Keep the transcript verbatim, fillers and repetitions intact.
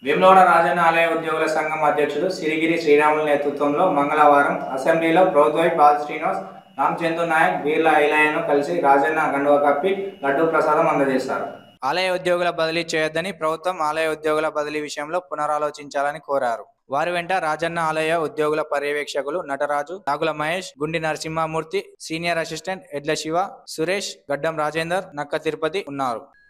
వేములవాడ రాజన్న ఆలయ ఉద్యోగుల సంఘం అధ్యక్షుడు సిరిగిరి శ్రీరాములు నేతృత్వంలో మంగళవారం అసెంబ్లీలో ప్రభుత్వ బాల్ శ్రీనివాస్, రామచంద్ర నాయక్, బీర్ల ఐలయ్యను కలిసి రాజన్న గండువ కప్పి లడ్డూ ప్రసాదం అందజేశారు. ఆలయ ఉద్యోగుల బదిలీ చేయొద్దని ప్రభుత్వం ఆలయ ఉద్యోగుల బదిలీ విషయంలో పునరాలోచించాలని కోరారు. వారి వెంట రాజన్న ఆలయ ఉద్యోగుల పర్యవేక్షకులు నటరాజు, నాగుల మహేష్, గుండి నరసింహమూర్తి, సీనియర్ అసిస్టెంట్ ఎడ్ల శివ, సురేష్, గడ్డం రాజేందర్, నక్క తిరుపతి ఉన్నారు.